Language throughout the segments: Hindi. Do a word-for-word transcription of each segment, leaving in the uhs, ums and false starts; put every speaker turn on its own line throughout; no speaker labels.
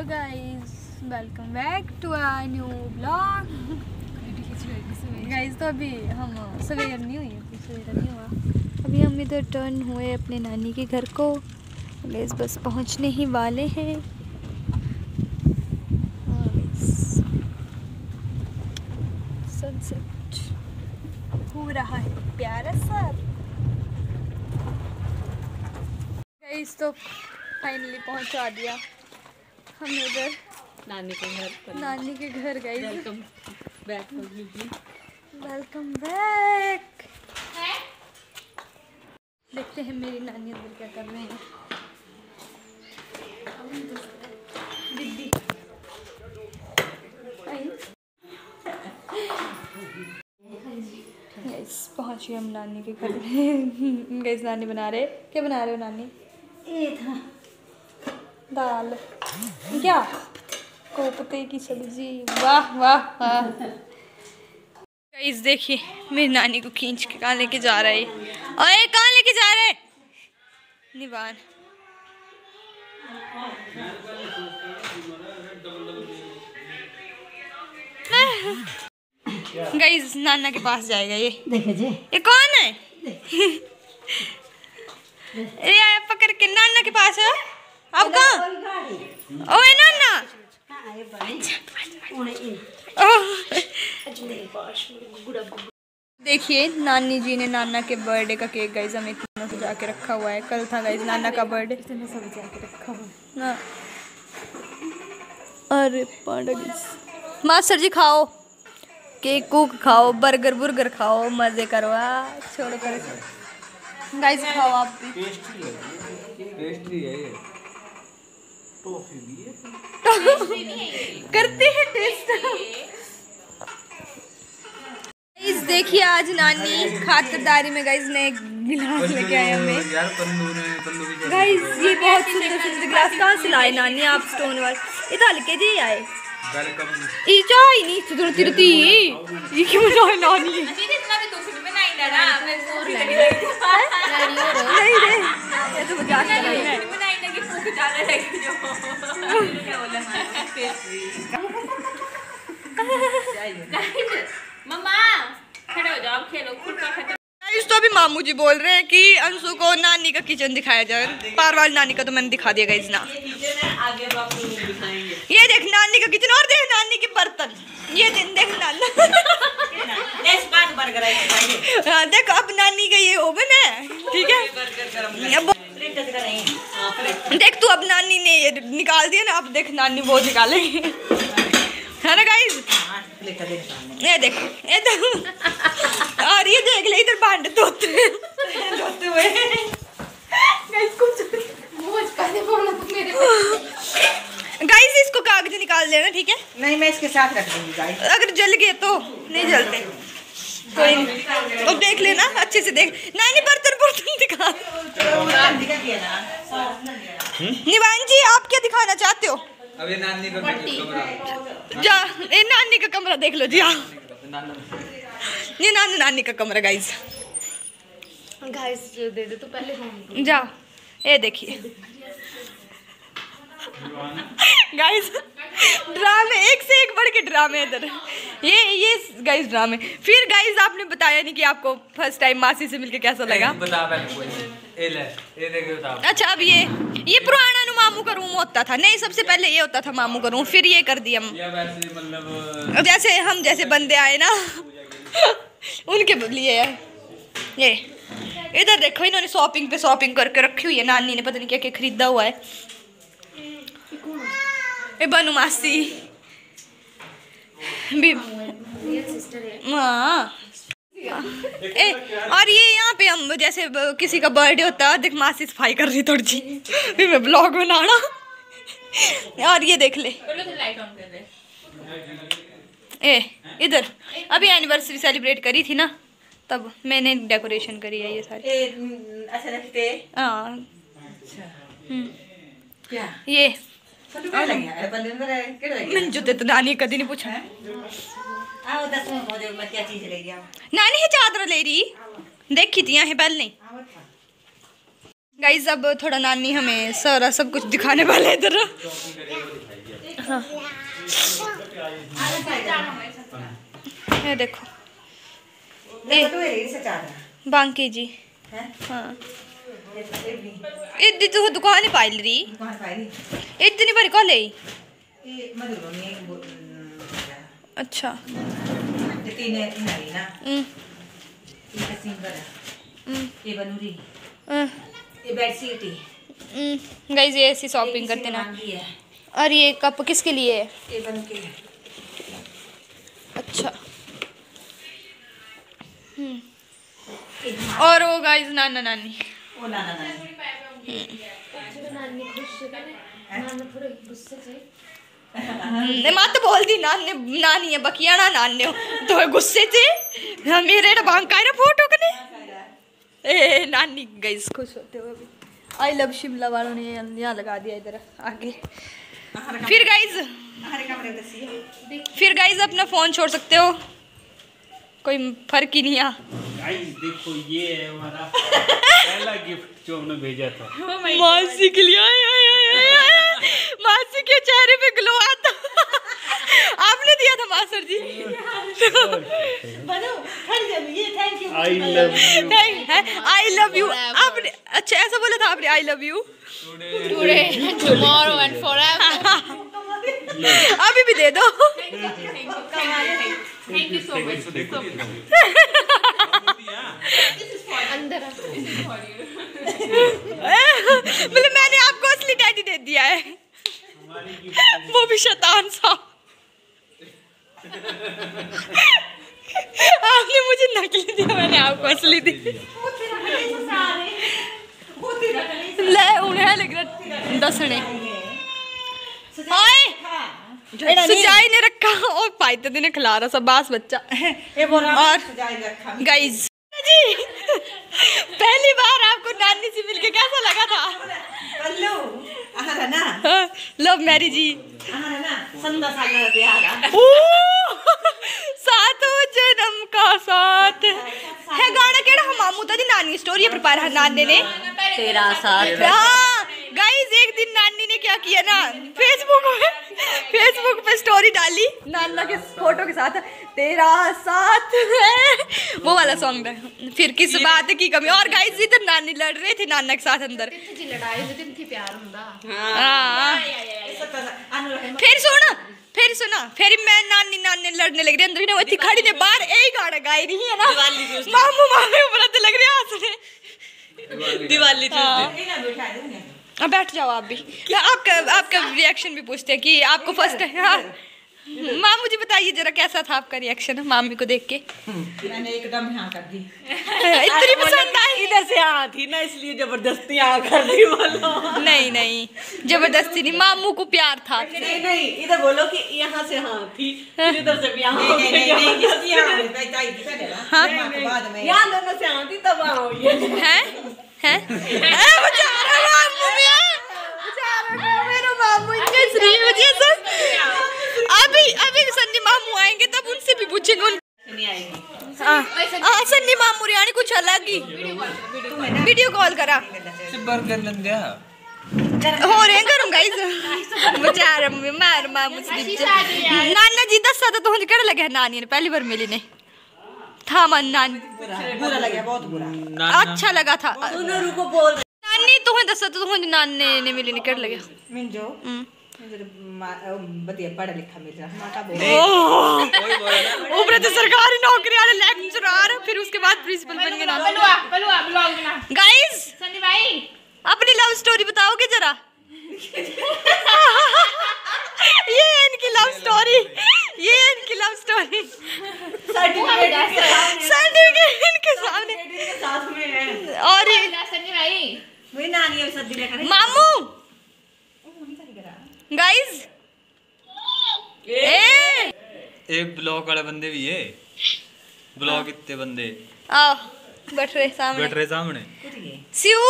Hello guys, welcome back to our new blog. Guys तो अभी हम सवेर नहीं हुई, अभी सवेरा नहीं हुआ। अभी हम इधर टर्न हुए अपने नानी के घर को। गाइस बस पहुंचने ही वाले हैं। सनसेट हो रहा है प्यारा सा। गाइस तो फाइनली पहुंचा दिया हमने इधर
नानी के घर पर।
नानी के घर गई।
Welcome back.
Welcome back. देखते हैं मेरी नानी अंदर क्या कर रहे हैं। दीदी गाइस पहुंच गए हम नानी के घर। गाइस नानी बना रहे, क्या बना रहे हो नानी?
ये था
दाल, क्या कोफ्ते की सब्जी। वाह वाह वाह। गाइस देखिए मेरी नानी को खींच के कहाँ लेके जा रहा है। ओए कहाँ लेके जा रहे? निवान। गाइस नाना के पास जाएगा ये।
देखे जी,
ये कौन है? ये आया पकड़ के नाना के पास है। अब कहाँ? ओए नाना। देखिए नानी जी ने नाना के बर्थडे का केक गाइस हमें इतना सजा के रखा हुआ है। कल था गाइस नाना का बर्थडे, इतना सजा के रखा हुआ है। अरे पांडा गाइस, मास्टर जी खाओ केक कूक खाओ, बर्गर बुर्गर खाओ, मजे करो। छोड़ो कर गाइस, खाओ आप भी।
पेस्ट्री है ये, टॉफी भी है,
करते हैं टेस्ट। गाइस देखिए आज नानी खातिरदारी में गाइस ने एक गिलास लेके आए हमें।
यार तंदूर है, तंदूर भी
गाइस ये बहुत सुंदर सुंदर गिलास कहाँ से लाए नानी आप? स्टोन वाले ये तो हल्के जी आए।
वेलकम।
ये चाय नहीं सुधर तिरती ये क्यों चाय नानी? नहीं रे ये तो मजाक कर रही है।
मम्मा खड़े हो जाओ, खेलो खुद का खत्म।
गाइस तो अभी मामू जी बोल रहे हैं कि अंशु को नानी का किचन दिखाया जाए। पार वाली नानी का तो मैंने दिखा दिया गाइस ना।
आगे आपको दिखाएंगे।
ये देख नानी का किचन और देख नानी के बर्तन। ये दिन देख नाना। हाँ देख अब नानी का ये ओवन है, ठीक है। अब देख तू अब नानी ने ये निकाल दिया ना, अब देख नानी वो निकालेगी, है ना गाइस? ये देख ये देख और ये देख ले इधर भांडे धोते धोते हुए। गाइस कुछ गाइस इसको कागज निकाल देना, ठीक है?
नहीं मैं इसके साथ रख दूंगी गाइस।
अगर जल गए तो नहीं जलते, कोई नहीं। तो देख लेना अच्छे से देख। नानी बर्तन बर्तन दिखा। निवान जी आप क्या दिखाना चाहते हो?
अब ये नानी का कमरा,
जा ये नानी का कमरा देख लो जी। हाँ ये नानी नानी का कमरा गाइस।
गाइस दे दे तो पहले
जा ये देखिए गाइस ड्रामे एक से एक बढ़ के ड्रामे इधर। ये ये गाइस ड्रामे। फिर गाइस आपने बताया नहीं कि आपको फर्स्ट टाइम मासी से मिलके कैसा लगा।
बता पहले कोई। ए ले, ए देख बता।
अच्छा अब ये ये पुराना नु मामू का रूम होता था। नहीं सबसे पहले ये होता था मामू का रूम, फिर ये कर दिया हम।
या वैसे मतलब
जैसे हम जैसे बंदे आए ना उनके लिए है ये। इधर देखो इन्होंने शॉपिंग पे शॉपिंग करके रखी हुई है। नानी ने पता नहीं क्या क्या खरीदा हुआ है। ए बनू मासी भी हाँ। ए और ये यहाँ पे हम जैसे किसी का बर्थडे होता है, देख मासी सफाई कर रही थोड़ी सी, फिर मैं ब्लॉग बनाना। और ये देख ले ए इधर अभी एनिवर्सरी सेलिब्रेट करी थी ना, तब मैंने डेकोरेशन करी है ये सारी।
अच्छा रखते
हाँ
क्या
ये
मैंने
मैंने जूते तो नानी कभी नहीं पूछा।
आओ दस मिनट क्या चीज ले गया
नानी है चादर ले रही, देखी थी यहाँ पहले नहीं। गाइस अब थोड़ा नानी हमें सारा सब कुछ दिखाने वाले इधर। हाँ ये देखो बांकी जी हाँ इतनी तो दुकान ही पाइल रही इतनी बारी कॉल है अच्छा गाइस ये ऐसी शॉपिंग करते ना। और ये कप किसके लिए है? अच्छा और वो गाइस नाना नानी
ओ नाना नानी
नानी खुश है नाना थोड़े गुस्से से
ने मां तो बोल दी नानी नानी है बकियाना नानी हो तो गुस्से से मेरे ना बांका है ना फोटो कने ए नानी गाइस खुश होते हो अभी। आई लव शिमला वालों ने यहाँ लगा दिया इधर आगे। फिर गाइस फिर गाइस अपना फोन छोड़ सकते हो कोई फर्क ही नहीं है।
गाइस देखो ये है हमारा पहला गिफ्ट जो हमने भेजा था
मासी के लिए। आए आए आए आए मासी के चेहरे पे ग्लो आता आपने दिया था master ji.
I love you
I love you आपने अच्छा ऐसा बोला था आपने I love you
today tomorrow and forever.
अभी भी दे दो।
थैंक यू सो मच अंदर
मतलब मैंने आपको असली डैडी दे दिया है वो भी शैतान सा। आपने मुझे नकली दिया मैंने आपको असली दी। ले उन्हें लग रहा दसने सजाई ने रखा और पाइते ने खिला रहा सब बास बच्चा। और गाइस जी पहली बार आपको नानी से मिलके कैसा लगा था? लव मैरिज जी सातों जन्म का साथ है गाना केड़ा हम मामू दा दी नानी स्टोरी पर पार नानी ने
तेरा साथ।
हाँ गाइस एक दिन नानी ने क्या किया ना फेसबुक पे फेसबुक पे स्टोरी डाली नाना के फोटो के साथ तेरा साथ है वो वाला सॉन्ग था। फिर किस बात की कमी। और गाइस इधर नानी लड़ रहे थे नाना के साथ अंदर
जी लड़ाई में दिन थी प्यार हुंदा।
हाँ फिर सुन फिर सुना फिर मैं नानी नानी लड़ने लग रही अंदर ने वो थी खड़ी ने बाहर यही गाना गाई रही है ना मामू मामे ऊपर तो लग रहे हंसने
दिवाली
अब बैठ जाओ आप भी। आपका आपका रिएक्शन भी पूछते हैं कि आपको फर्स्ट हाँ माँ मुझे बताइए जरा कैसा था आपका रिएक्शन मामी को देख के?
मैंने एकदम हाँ कर दी
इतनी पसंद आई
इधर से हाँ थी ना इसलिए जबरदस्ती हाँ कर दी बोलो।
नहीं नहीं जबरदस्ती नहीं मामू को प्यार था।
नहीं नहीं इधर बोलो कि यहाँ से हाँ थी इधर से भी हाँ यहाँ दोनों से हाँ थी तब हाँ हुई
है हैं बेचारा मामू बेचारा मेरा मामू इतने श्री वजह से अभी अभी सन्नी मामू आएंगे तब उनसे भी पूछेंगे उन
नहीं आएगी।
हाँ सन्नी मामू रियानी कुछ अलग ही वीडियो कॉल करा
बर्गर लन दिया
हो रहे गरम गाइस बेचारा मार मामू नाना जी दस तो तुझे केड़ा लगे नानी ने पहली बार मिली ने था मन नानी
बुरा लगा बहुत बुरा
अच्छा लगा था
सुनो को बोल
नानी तुम्हें दस तो तुझे नानी ने मिली ने केड़ा लगे
मिंजो बढ़िया पढ़ा लिखा मिल रहा बोल
ऊपर तो सरकारी नौकरी वाले लेक्चरर फिर उसके बाद प्रिंसिपल बन गए नाना
बलवा बलवा ब्लॉग बना।
गाइस
सन्नी भाई
अपनी लव स्टोरी बताओगे जरा? ये इनकी लव स्टोरी ये इनकी लव स्टोरी सर्टिफिकेट इनके सामने
साथ में है।
और ये
सन्नी भाई
वही नानी और सद्दी लेकर
मामू गाइस ए
एक ब्लॉग वाले बंदे भी है ब्लॉग इतने बंदे
आओ बैठ रहे सामने
बैठ रहे सामने
सिउ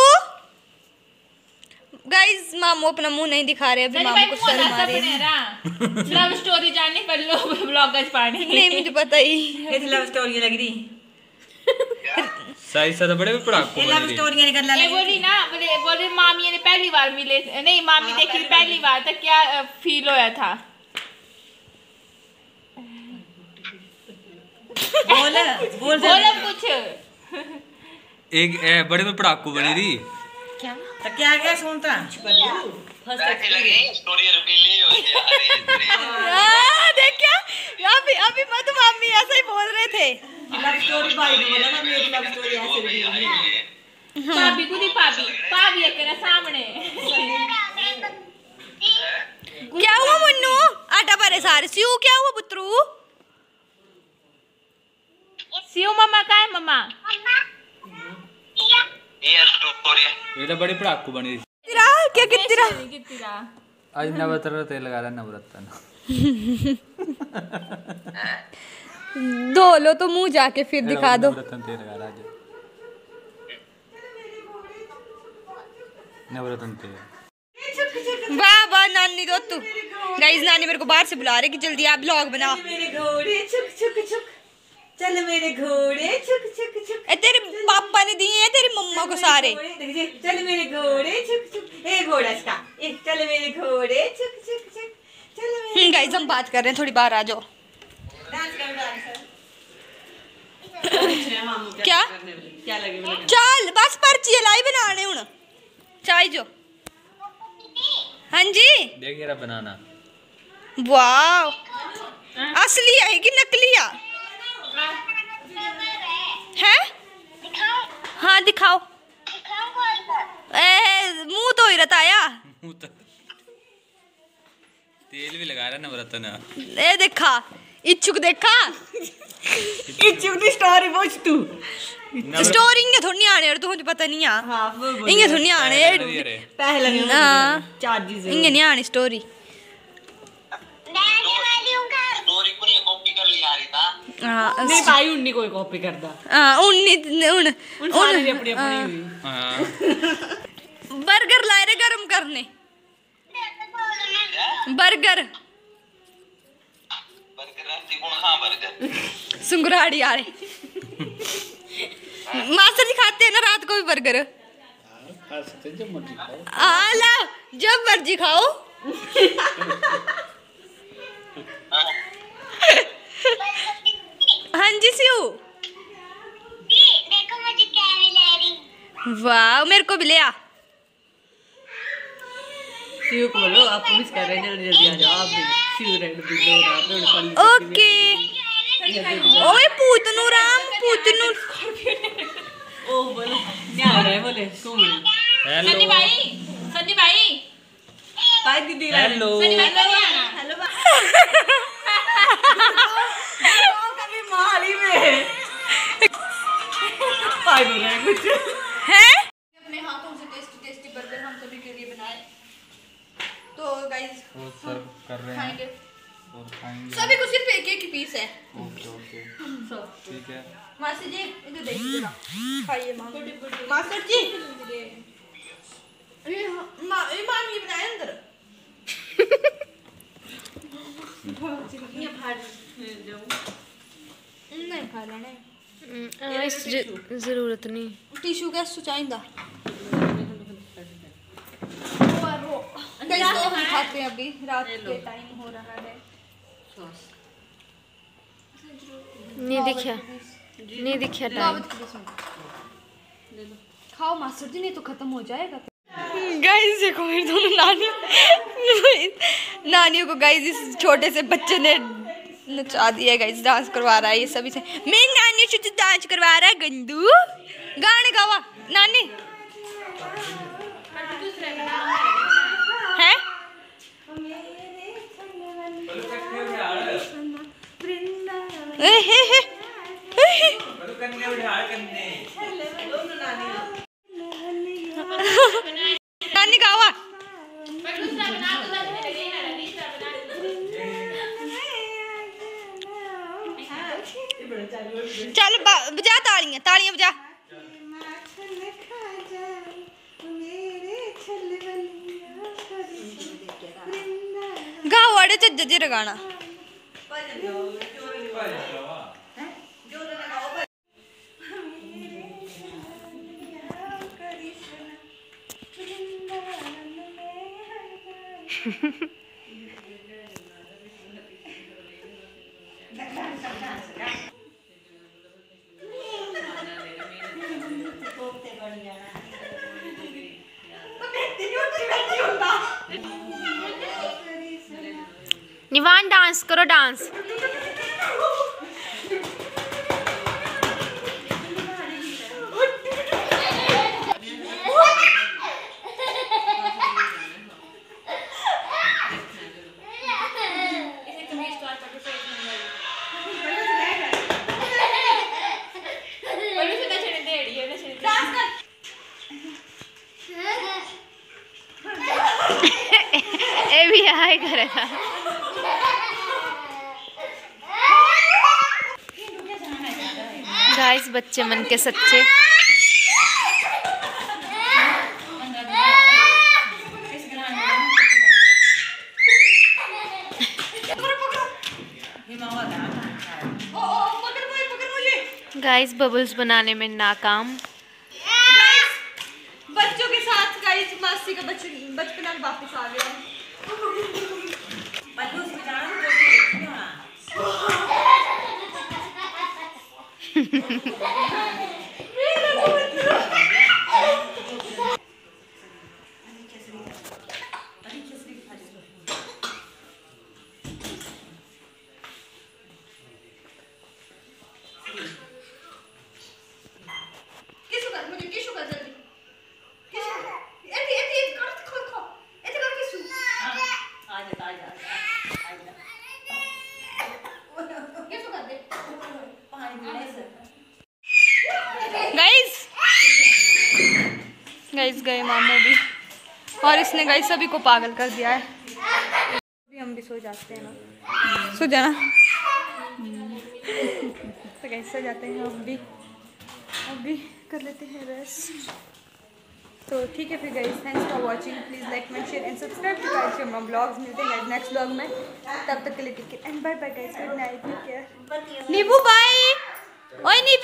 गाइस मामू अपना मुंह नहीं दिखा रहे अभी मामू को शर्म आ रही है।
लव स्टोरी जानने कर लो ब्लॉगर्स पानी
नहीं मुझे पता ही
ये लव स्टोरी लग रही
साई सा तो बड़े भी पड़ाकू
ये लव
बनी
स्टोरी नहीं करना
ये बोली ना बोले बोले मामी ने पहली बार मिले नहीं मामी देखी पहली बार तो क्या फील होया था
बोल बोल
बोलो कुछ
एक ए, बड़े में पड़ाकू बनी थी
क्या
तो क्या क्या सुनता
स्टोरी रिवील नहीं हुई थी। अरे
आ, देख क्या अभी अभी मत मामी ऐसा ही बोल रहे थे
लव स्टोरी भाई ने बोला ना मेरी लव स्टोरी ऐसे रिवील नहीं हुई।
भाभी को नहीं भाभी भाभी है तेरा सामने
क्या हुआ मुन्नू आटा भरे सारे सिऊ क्या हुआ पुत्रू
सियो मम्मा का है मम्मा
ये स्टोरी है।
ये तो बड़ी पड़ाकू बनी थी
तेरा क्या कितरा
कितरा
आज नवरत्न तेल लगा रहा नवरत्न
धो लो तो मुंह जाके फिर दिखा दो
नवरत्न तेल लगा रहा आज नवरत्न तेल
वाह वाह नानी दो तू गाइस नानी मेरे को बाहर से बुला रहे कि जल्दी आप ब्लॉग बनाओ
मेरे घोड़े छुक छुक छुक चल मेरे घोड़े छुक छुक छुक
ए तेरे पापा ने दिए हैं तेरी मम्मा को सारे
देखिए चल मेरे घोड़े छुक छुक ए घोड़ा इसका ए चल मेरे घोड़े छुक छुक छुक चल मेरे
गाइस हम बात कर रहे हैं थोड़ी बाहर आ जाओ
डांस कर डांस
क्या
क्या लगे बोले
चल बस पर्ची लाई बनाने हुन चाय जो हाँ जी
देख ये रहा बनाना
वाह असली है कि नकली है हैं हाँ दिखाओ ए मुंह तो ही रताया
मुंह तो तेल भी लगा रहा नवरत्न
ए देखा इच्छुक देखा
इच्छुक दी स्टोरी बोझ तू
स्टोरी इंगे थोड़ी आने और तुझे पता नहीं आ
हां वो
इंगे थोड़ी आने
पहले नहीं
हाँ
चार्जेस
इंगे नहीं आनी स्टोरी
स्टोरी को नहीं कॉपी कर लिया रही था।
हाँ
नहीं भाई उन्नी कोई कॉपी करदा
हाँ उन्नी उन
उन सारी अपनी अपनी हुई
हाँ
बर्गर लाए रे गरम करने बर्गर
बर्गर रास्ते कौन खा बर्गर
सुंगराड़ी आ रहे मास्टर जी खाते हैं ना रात को भी बर्गर
खा सकते हैं, जब मर्जी खाओ।
आला जब मर्जी खाओ हाँ जी सिऊ
देखो मुझे क्या मिला रही।
वाह मेरे को भी ले आ
शिव को बोलो आप मिस कर रहे हैं जल्दी जल्दी आ जाओ आप भी शिव रेड भी लो रात में पल
ओके ओए पूतनू राम पूतनू
ओ बोलो क्या आ रहा है बोले कौन
हेलो
सन्नी भाई सन्नी भाई
भाई दीदी
हेलो
सन्नी भाई कब आना
हेलो कभी माली में भाई बोल रहे हैं कुछ
है अपने हाथों से टेस्टी टेस्टी बर्गर हम सभी के लिए बनाए तो गाइस
वो सर्व कर रहे हैं
खाएंगे
और खाएंगे
सभी को सिर्फ एक एक ही पीस है
ओके ओके ठीक है
मासी जी इधर देखिए जरा खाइए मां मास्टर जी ये मां ये मामी बनाए अंदर नहीं खा लेने
जरूरत नहीं
टिश्यू कैसे चाहिए गाइस तो हम खाते हैं अभी रात के टाइम हो रहा है
नहीं दिखा नहीं दिखा
दावत की सुन खाओ मास्टर जी नहीं तो खत्म हो जाएगा गाइस देखो मेरे दोनों नानी नानियों को गाइस इस छोटे से बच्चे ने नचा दिया गाइस डांस करवा रहा है ये सभी से मेरी नानी से डांस करवा रहा है गंदू गाने गावा नानी है ए हे हे नानी गावा चल बजा तालियां तालियां बजा गाओ अड़े झज्जर जी गाना
निवान डांस करो, डांस। ए भी हाय करेगा। गाइस बच्चे मन के सच्चे। गाइस बबल्स बनाने में नाकाम।
बच्चों के साथ गाइस मासी का बचपना वापस आ गया। गाइस गए मामू भी, और इसने गाइस सभी को पागल कर दिया है। अभी हम भी सो जाते हैं ना, सो जाना। तो गाइस सो जाते हैं अब भी, अब भी कर लेते हैं रेस्ट। तो ठीक है फिर guys, thanks for watching. Please like comment share and subscribe to guys my blogs. मिलते हैं गाइस नेक्स्ट ब्लॉग में, तब तक के लिए take care and bye bye guys, good night, take care. नीबू बाय। ओए नीबू।